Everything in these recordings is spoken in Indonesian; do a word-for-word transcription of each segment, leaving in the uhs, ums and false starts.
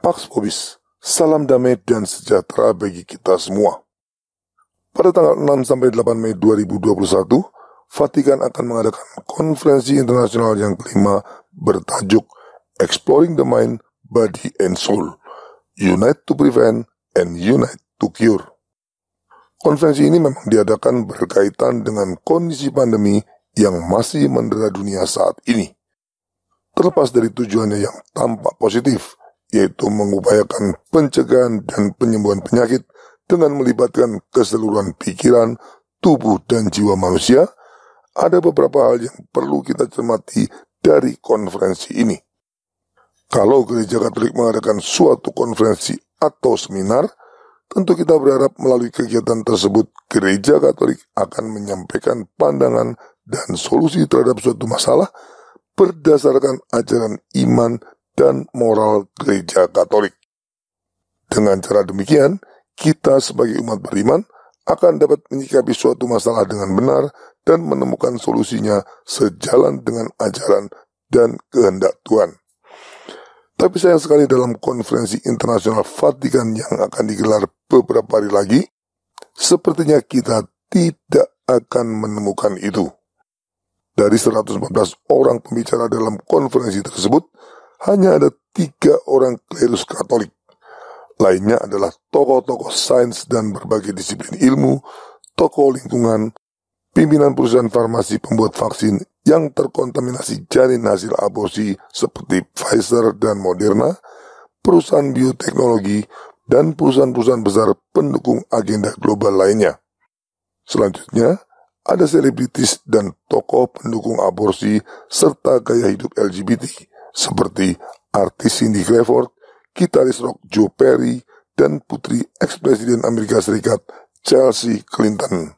Pax Vobis, salam damai dan sejahtera bagi kita semua. Pada tanggal enam sampai delapan Mei dua ribu dua puluh satu, Vatikan akan mengadakan konferensi internasional yang kelima bertajuk Exploring the Mind, Body and Soul, Unite to Prevent and Unite to Cure. Konferensi ini memang diadakan berkaitan dengan kondisi pandemi yang masih mendera dunia saat ini. Terlepas dari tujuannya yang tampak positif, yaitu mengupayakan pencegahan dan penyembuhan penyakit dengan melibatkan keseluruhan pikiran, tubuh, dan jiwa manusia, ada beberapa hal yang perlu kita cermati dari konferensi ini. Kalau Gereja Katolik mengadakan suatu konferensi atau seminar, tentu kita berharap melalui kegiatan tersebut Gereja Katolik akan menyampaikan pandangan dan solusi terhadap suatu masalah berdasarkan ajaran iman dan moral Gereja Katolik. Dengan cara demikian, kita sebagai umat beriman akan dapat menyikapi suatu masalah dengan benar dan menemukan solusinya sejalan dengan ajaran dan kehendak Tuhan. Tapi sayang sekali dalam konferensi internasional Vatikan yang akan digelar beberapa hari lagi, sepertinya kita tidak akan menemukan itu. Dari seratus empat belas orang pembicara dalam konferensi tersebut, hanya ada tiga orang klerus Katolik. Lainnya adalah tokoh-tokoh sains dan berbagai disiplin ilmu, tokoh lingkungan, pimpinan perusahaan farmasi pembuat vaksin yang terkontaminasi janin hasil aborsi seperti Pfizer dan Moderna, perusahaan bioteknologi, dan perusahaan-perusahaan besar pendukung agenda global lainnya. Selanjutnya, ada selebritis dan tokoh pendukung aborsi serta gaya hidup L G B T seperti artis Cindy Crawford, gitaris rock Joe Perry, dan putri eks-presiden Amerika Serikat Chelsea Clinton.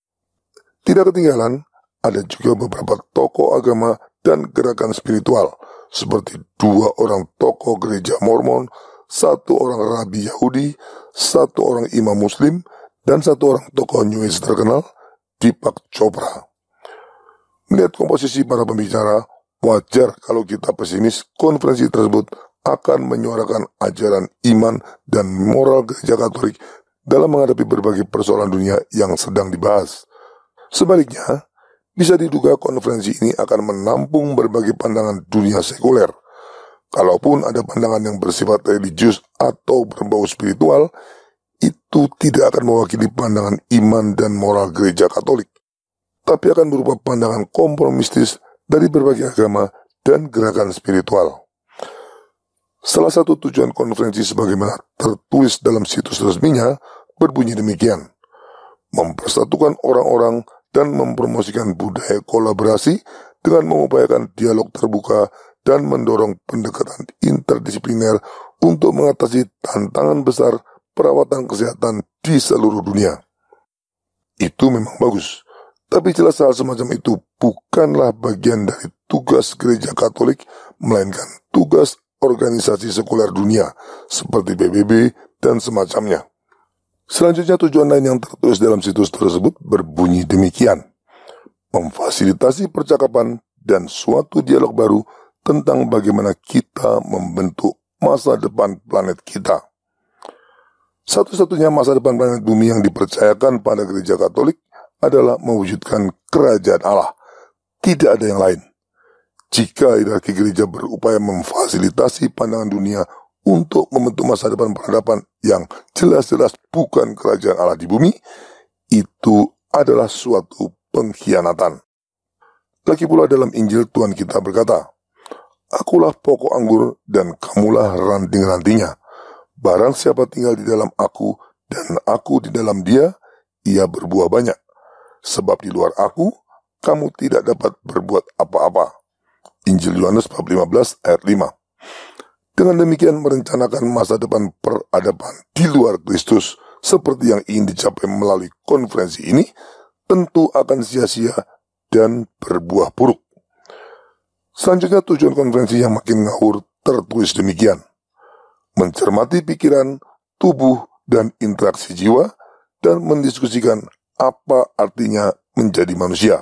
Tidak ketinggalan, ada juga beberapa tokoh agama dan gerakan spiritual, seperti dua orang tokoh gereja Mormon, satu orang rabi Yahudi, satu orang imam Muslim, dan satu orang tokoh New Age terkenal, Deepak Chopra. Melihat komposisi para pembicara, wajar kalau kita pesimis konferensi tersebut akan menyuarakan ajaran iman dan moral Gereja Katolik dalam menghadapi berbagai persoalan dunia yang sedang dibahas. Sebaliknya, bisa diduga konferensi ini akan menampung berbagai pandangan dunia sekuler. Kalaupun ada pandangan yang bersifat religius atau berbau spiritual, itu tidak akan mewakili pandangan iman dan moral Gereja Katolik, tapi akan berupa pandangan kompromistis dari berbagai agama dan gerakan spiritual. Salah satu tujuan konferensi sebagaimana tertulis dalam situs resminya berbunyi demikian: mempersatukan orang-orang dan mempromosikan budaya kolaborasi dengan mengupayakan dialog terbuka dan mendorong pendekatan interdisipliner untuk mengatasi tantangan besar perawatan kesehatan di seluruh dunia. Itu memang bagus, tapi jelas hal semacam itu bukanlah bagian dari tugas Gereja Katolik, melainkan tugas organisasi sekuler dunia seperti P B B dan semacamnya. Selanjutnya, tujuan lain yang tertulis dalam situs tersebut berbunyi demikian: memfasilitasi percakapan dan suatu dialog baru tentang bagaimana kita membentuk masa depan planet kita. Satu-satunya masa depan planet bumi yang dipercayakan pada Gereja Katolik adalah mewujudkan kerajaan Allah. Tidak ada yang lain. Jika hierarki gereja berupaya memfasilitasi pandangan dunia untuk membentuk masa depan peradaban yang jelas-jelas bukan kerajaan Allah di bumi, itu adalah suatu pengkhianatan. Lagi pula dalam Injil Tuhan kita berkata, "Akulah pokok anggur dan kamulah ranting-rantingnya. Barang siapa tinggal di dalam aku dan aku di dalam dia, ia berbuah banyak. Sebab di luar aku, kamu tidak dapat berbuat apa-apa." Injil Yohanes bab lima belas ayat lima. Dengan demikian merencanakan masa depan peradaban di luar Kristus seperti yang ingin dicapai melalui konferensi ini tentu akan sia-sia dan berbuah buruk. Selanjutnya, tujuan konferensi yang makin ngawur tertulis demikian: mencermati pikiran, tubuh, dan interaksi jiwa, dan mendiskusikan apa artinya menjadi manusia.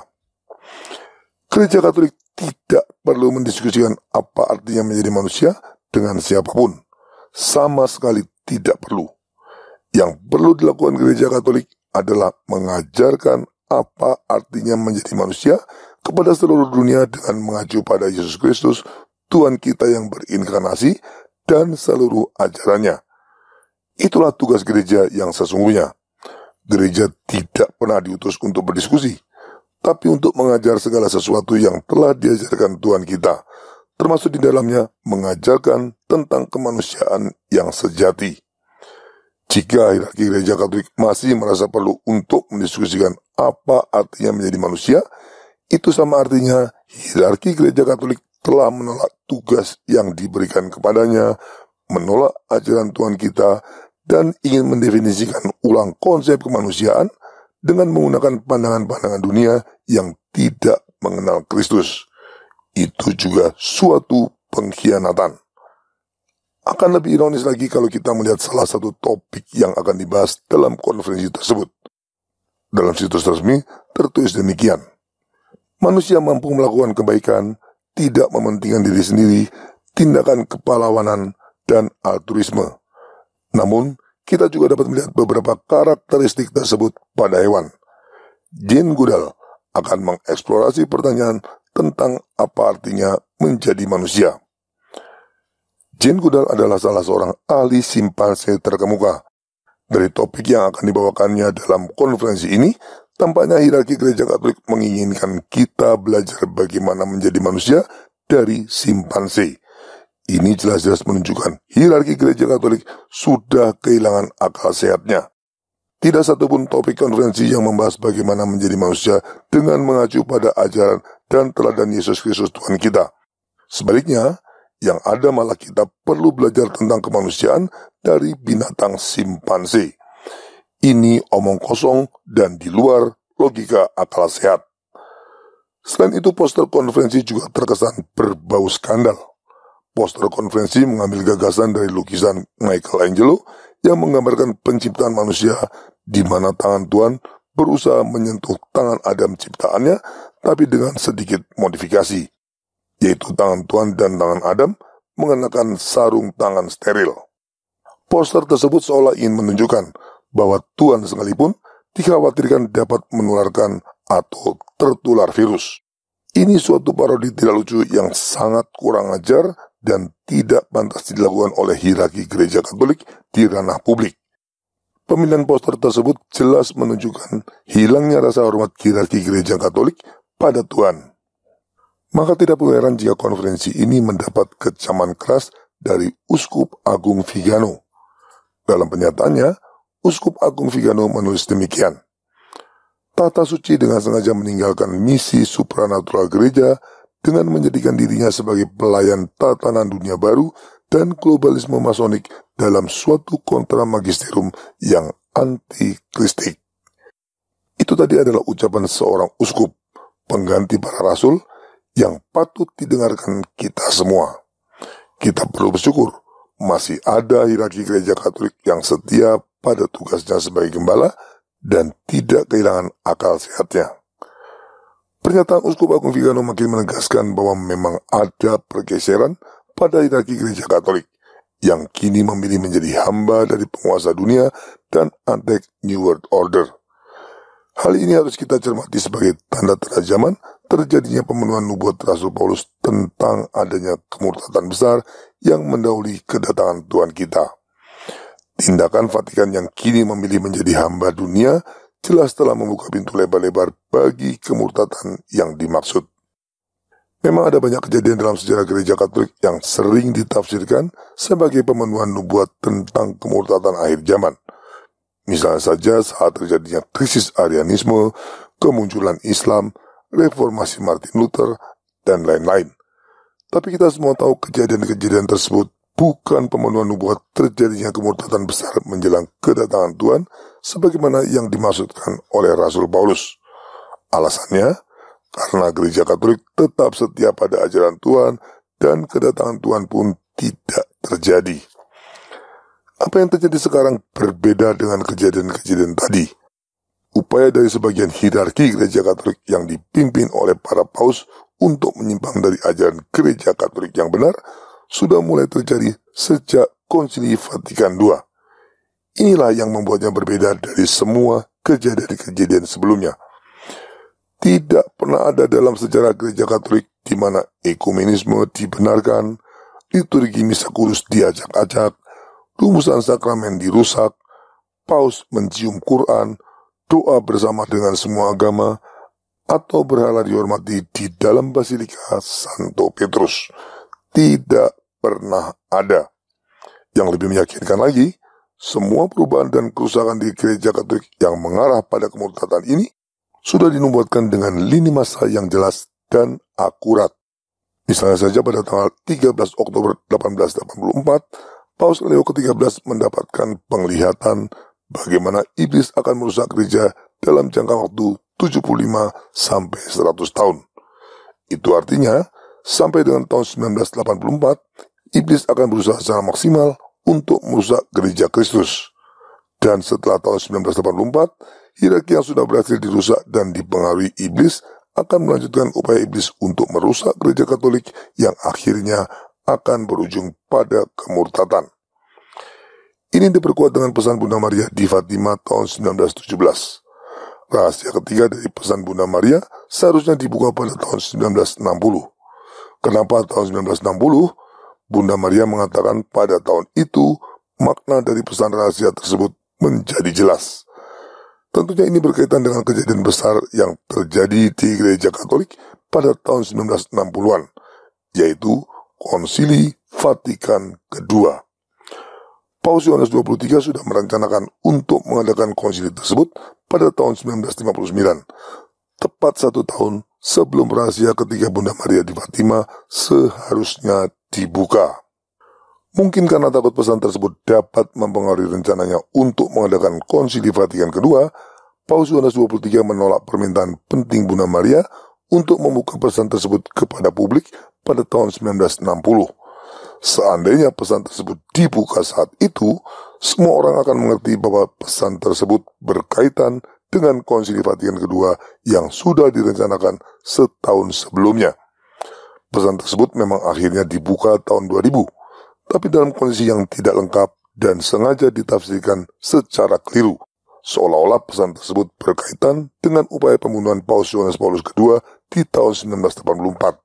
Gereja Katolik tidak perlu mendiskusikan apa artinya menjadi manusia dengan siapapun. sama sekali tidak perlu. Yang perlu dilakukan gereja Katolik adalah mengajarkan apa artinya menjadi manusia kepada seluruh dunia dengan mengacu pada Yesus Kristus, Tuhan kita yang berinkarnasi, dan seluruh ajarannya. Itulah tugas gereja yang sesungguhnya. Gereja tidak pernah diutus untuk berdiskusi, tapi untuk mengajar segala sesuatu yang telah diajarkan Tuhan kita, termasuk di dalamnya mengajarkan tentang kemanusiaan yang sejati. Jika hierarki gereja Katolik masih merasa perlu untuk mendiskusikan apa artinya menjadi manusia, itu sama artinya hierarki gereja Katolik telah menolak tugas yang diberikan kepadanya, menolak ajaran Tuhan kita, dan ingin mendefinisikan ulang konsep kemanusiaan dengan menggunakan pandangan-pandangan dunia yang tidak mengenal Kristus. Itu juga suatu pengkhianatan. Akan lebih ironis lagi kalau kita melihat salah satu topik yang akan dibahas dalam konferensi tersebut. Dalam situs resmi tertulis demikian: manusia mampu melakukan kebaikan, tidak mementingkan diri sendiri, tindakan kepahlawanan, dan altruisme. Namun, kita juga dapat melihat beberapa karakteristik tersebut pada hewan. Jane Goodall akan mengeksplorasi pertanyaan tentang apa artinya menjadi manusia. Jane Goodall adalah salah seorang ahli simpanse terkemuka. Dari topik yang akan dibawakannya dalam konferensi ini, tampaknya hierarki gereja Katolik menginginkan kita belajar bagaimana menjadi manusia dari simpanse. Ini jelas-jelas menunjukkan hierarki gereja Katolik sudah kehilangan akal sehatnya. Tidak satupun topik konferensi yang membahas bagaimana menjadi manusia dengan mengacu pada ajaran dan teladan Yesus Kristus Tuhan kita. Sebaliknya, yang ada malah kita perlu belajar tentang kemanusiaan dari binatang simpanse. Ini omong kosong dan di luar logika akal sehat. Selain itu, poster konferensi juga terkesan berbau skandal. Poster konferensi mengambil gagasan dari lukisan Michelangelo yang menggambarkan penciptaan manusia di mana tangan Tuhan berusaha menyentuh tangan Adam ciptaannya, tapi dengan sedikit modifikasi, yaitu tangan Tuhan dan tangan Adam mengenakan sarung tangan steril. Poster tersebut seolah ingin menunjukkan bahwa Tuhan sekalipun dikhawatirkan dapat menularkan atau tertular virus. Ini suatu parodi tidak lucu yang sangat kurang ajar dan tidak pantas dilakukan oleh hierarki gereja Katolik di ranah publik. Pemilihan poster tersebut jelas menunjukkan hilangnya rasa hormat hierarki gereja Katolik pada Tuhan. Maka tidak perlu heran jika konferensi ini mendapat kecaman keras dari Uskup Agung Vigano. Dalam pernyataannya, Uskup Agung Vigano menulis demikian: tata suci dengan sengaja meninggalkan misi supranatural gereja dengan menjadikan dirinya sebagai pelayan tatanan dunia baru dan globalisme masonik dalam suatu kontra magisterium yang anti-kristik. Itu tadi adalah ucapan seorang uskup, pengganti para rasul, yang patut didengarkan kita semua. Kita perlu bersyukur masih ada hierarki gereja Katolik yang setia pada tugasnya sebagai gembala dan tidak kehilangan akal sehatnya. Pernyataan Uskup Agung Vigano makin menegaskan bahwa memang ada pergeseran pada hierarki gereja Katolik yang kini memilih menjadi hamba dari penguasa dunia dan antek New World Order. Hal ini harus kita cermati sebagai tanda-tanda zaman terjadinya pemenuhan nubuat Rasul Paulus tentang adanya kemurtadan besar yang mendahului kedatangan Tuhan kita. Tindakan Vatikan yang kini memilih menjadi hamba dunia jelas telah membuka pintu lebar-lebar bagi kemurtadan yang dimaksud. Memang ada banyak kejadian dalam sejarah gereja Katolik yang sering ditafsirkan sebagai pemenuhan nubuat tentang kemurtadan akhir zaman. Misalnya saja saat terjadinya krisis Arianisme, kemunculan Islam, reformasi Martin Luther, dan lain-lain. Tapi kita semua tahu kejadian-kejadian tersebut bukan pemenuhan nubuat terjadinya kemurtadan besar menjelang kedatangan Tuhan sebagaimana yang dimaksudkan oleh Rasul Paulus. Alasannya, karena gereja Katolik tetap setia pada ajaran Tuhan dan kedatangan Tuhan pun tidak terjadi. Apa yang terjadi sekarang berbeda dengan kejadian-kejadian tadi. Upaya dari sebagian hierarki gereja Katolik yang dipimpin oleh para paus untuk menyimpang dari ajaran gereja Katolik yang benar sudah mulai terjadi sejak Konsili Vatikan kedua. Inilah yang membuatnya berbeda dari semua kejadian-kejadian sebelumnya. Tidak pernah ada dalam sejarah gereja Katolik di mana ekumenisme dibenarkan, liturgi misa kudus diacak-acak, rumusan sakramen dirusak, paus mencium Quran, doa bersama dengan semua agama, atau berhala dihormati di dalam Basilika Santo Petrus. Tidak pernah ada. Yang lebih meyakinkan lagi, semua perubahan dan kerusakan di gereja Katolik yang mengarah pada kemurtadan ini sudah dinubuatkan dengan lini masa yang jelas dan akurat. Misalnya saja pada tanggal tiga belas Oktober delapan belas delapan puluh empat, Paus Leo ke tiga belas mendapatkan penglihatan bagaimana iblis akan merusak gereja dalam jangka waktu tujuh puluh lima sampai seratus tahun. Itu artinya, sampai dengan tahun sembilan belas delapan puluh empat, iblis akan berusaha secara maksimal untuk merusak gereja Kristus. Dan setelah tahun sembilan belas delapan puluh empat, hierarki yang sudah berhasil dirusak dan dipengaruhi iblis akan melanjutkan upaya iblis untuk merusak gereja Katolik yang akhirnya akan berujung pada kemurtadan. Ini diperkuat dengan pesan Bunda Maria di Fatima tahun sembilan belas tujuh belas. Rahasia ketiga dari pesan Bunda Maria seharusnya dibuka pada tahun sembilan belas enam puluh. Kenapa tahun sembilan belas enam puluh? Bunda Maria mengatakan pada tahun itu makna dari pesan rahasia tersebut menjadi jelas. Tentunya ini berkaitan dengan kejadian besar yang terjadi di gereja Katolik pada tahun sembilan belas enam puluhan, yaitu Konsili Vatikan kedua. Paus Yohanes dua puluh tiga sudah merencanakan untuk mengadakan konsili tersebut pada tahun sembilan belas lima puluh sembilan, tepat satu tahun sebelum rahasia ketiga Bunda Maria di Fatima seharusnya dibuka. Mungkin karena takut pesan tersebut dapat mempengaruhi rencananya untuk mengadakan Konsili Vatikan kedua, Paus Yohanes dua puluh tiga menolak permintaan penting Bunda Maria untuk membuka pesan tersebut kepada publik pada tahun sembilan belas enam puluh. Seandainya pesan tersebut dibuka saat itu, semua orang akan mengerti bahwa pesan tersebut berkaitan dengan Konsili Vatikan kedua yang sudah direncanakan setahun sebelumnya. Pesan tersebut memang akhirnya dibuka tahun dua ribu, tapi dalam kondisi yang tidak lengkap dan sengaja ditafsirkan secara keliru, seolah-olah pesan tersebut berkaitan dengan upaya pembunuhan Paus Yohanes Paulus kedua di tahun sembilan belas delapan puluh empat.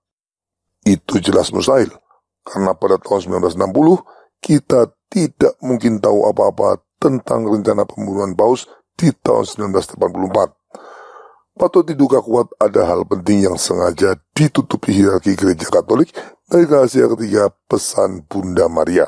Itu jelas mustahil, karena pada tahun sembilan belas enam puluh kita tidak mungkin tahu apa-apa tentang rencana pembunuhan Paus di tahun sembilan belas delapan puluh empat. Patut diduga kuat ada hal penting yang sengaja ditutupi hierarki gereja Katolik dari rahasia ketiga pesan Bunda Maria.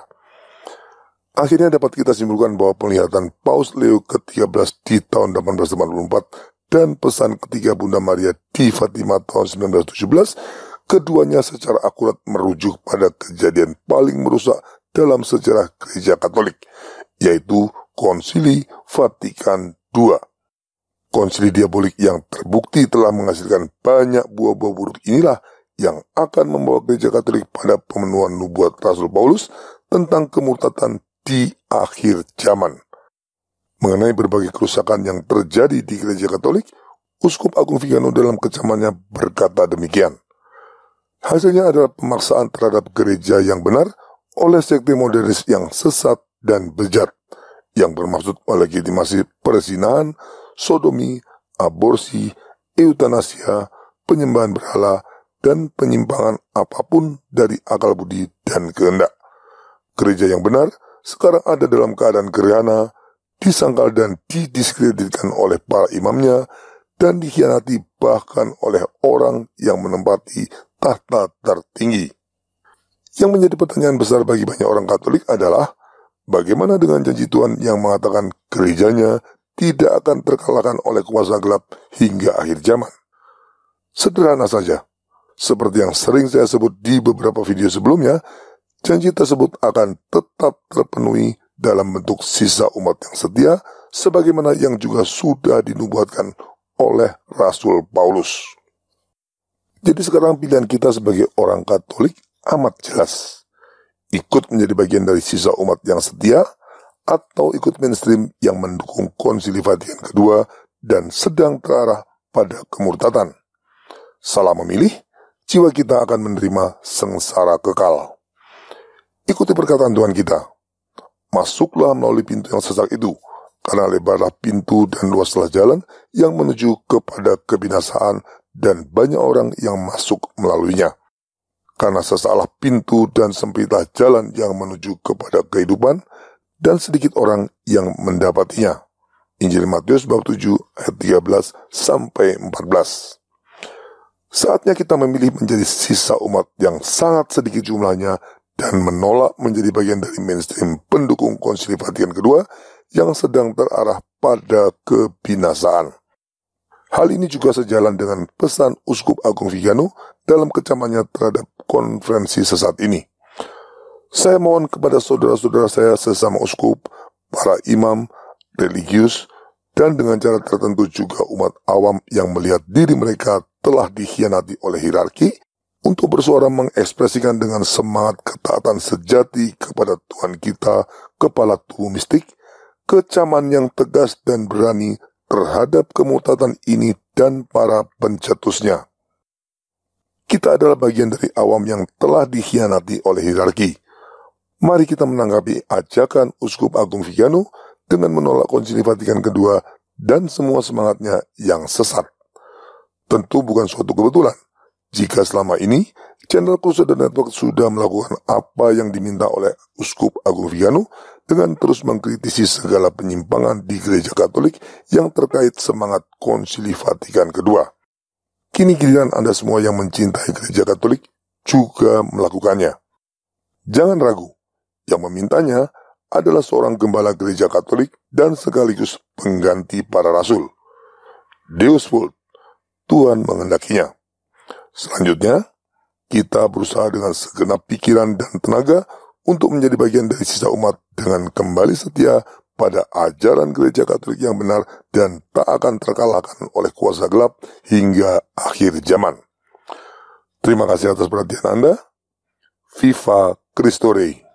Akhirnya dapat kita simpulkan bahwa penglihatan Paus Leo ke tiga belas di tahun delapan belas delapan puluh empat dan pesan ketiga Bunda Maria di Fatima tahun sembilan belas tujuh belas, keduanya secara akurat merujuk pada kejadian paling merusak dalam sejarah gereja Katolik, yaitu Konsili Vatikan kedua. Konsili diabolik yang terbukti telah menghasilkan banyak buah-buah buruk inilah yang akan membawa gereja Katolik pada pemenuhan nubuat Rasul Paulus tentang kemurtadan di akhir zaman. Mengenai berbagai kerusakan yang terjadi di gereja Katolik, Uskup Agung Vigano dalam kecamannya berkata demikian. Hasilnya adalah pemaksaan terhadap gereja yang benar oleh sekte modernis yang sesat dan bejat, yang bermaksud melegitimasi perzinahan, sodomi, aborsi, eutanasia, penyembahan berhala, dan penyimpangan apapun dari akal budi dan kehendak. Gereja yang benar sekarang ada dalam keadaan gerhana, disangkal dan didiskreditkan oleh para imamnya, dan dikhianati bahkan oleh orang yang menempati tahta tertinggi. Yang menjadi pertanyaan besar bagi banyak orang Katolik adalah, bagaimana dengan janji Tuhan yang mengatakan gerejanya tidak akan terkalahkan oleh kuasa gelap hingga akhir zaman? Sederhana saja, seperti yang sering saya sebut di beberapa video sebelumnya, janji tersebut akan tetap terpenuhi dalam bentuk sisa umat yang setia, sebagaimana yang juga sudah dinubuatkan oleh Rasul Paulus. Jadi sekarang pilihan kita sebagai orang Katolik amat jelas. Ikut menjadi bagian dari sisa umat yang setia, atau ikut mainstream yang mendukung Konsili Vatikan kedua dan sedang terarah pada kemurtadan. Salah memilih, jiwa kita akan menerima sengsara kekal. Ikuti perkataan Tuhan kita. masuklah melalui pintu yang sesak itu, karena lebarlah pintu dan luaslah jalan yang menuju kepada kebinasaan, dan banyak orang yang masuk melaluinya. Karena sesaklah pintu dan sempitlah jalan yang menuju kepada kehidupan, dan sedikit orang yang mendapatinya. Injil Matius bab tujuh ayat tiga belas sampai empat belas. Saatnya kita memilih menjadi sisa umat yang sangat sedikit jumlahnya dan menolak menjadi bagian dari mainstream pendukung Konsili Vatikan kedua yang sedang terarah pada kebinasaan. Hal ini juga sejalan dengan pesan Uskup Agung Vigano dalam kecamannya terhadap konferensi sesat ini. Saya mohon kepada saudara-saudara saya sesama uskup, para imam, religius, dan dengan cara tertentu juga umat awam yang melihat diri mereka telah dikhianati oleh hierarki untuk bersuara mengekspresikan dengan semangat ketaatan sejati kepada Tuhan kita, kepala tubuh mistik, kecaman yang tegas dan berani terhadap kemurtadan ini dan para pencetusnya. Kita adalah bagian dari awam yang telah dikhianati oleh hierarki. Mari kita menanggapi ajakan Uskup Agung Vigano dengan menolak Konsili Vatikan kedua dan semua semangatnya yang sesat. Tentu bukan suatu kebetulan jika selama ini channel CRUSADER Network sudah melakukan apa yang diminta oleh Uskup Agung Vigano dengan terus mengkritisi segala penyimpangan di Gereja Katolik yang terkait semangat Konsili Vatikan kedua. Kini giliran Anda semua yang mencintai Gereja Katolik juga melakukannya. Jangan ragu, yang memintanya adalah seorang gembala Gereja Katolik dan sekaligus pengganti para rasul. Deus vult, Tuhan menghendakinya. Selanjutnya, kita berusaha dengan segenap pikiran dan tenaga untuk menjadi bagian dari sisa umat dengan kembali setia pada ajaran Gereja Katolik yang benar dan tak akan terkalahkan oleh kuasa gelap hingga akhir zaman. Terima kasih atas perhatian Anda. Viva Christo Rey.